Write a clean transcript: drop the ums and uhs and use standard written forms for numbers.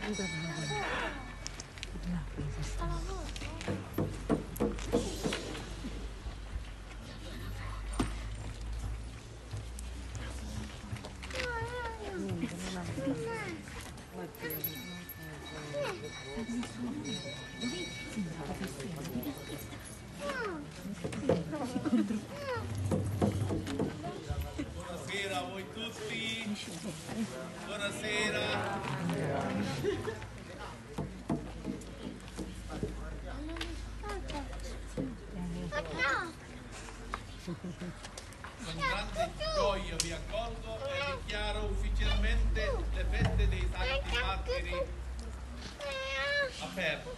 Buonasera a voi tutti. Buonasera. Con grande gioia vi accolgo e dichiaro ufficialmente le feste dei Santi Martiri aperte.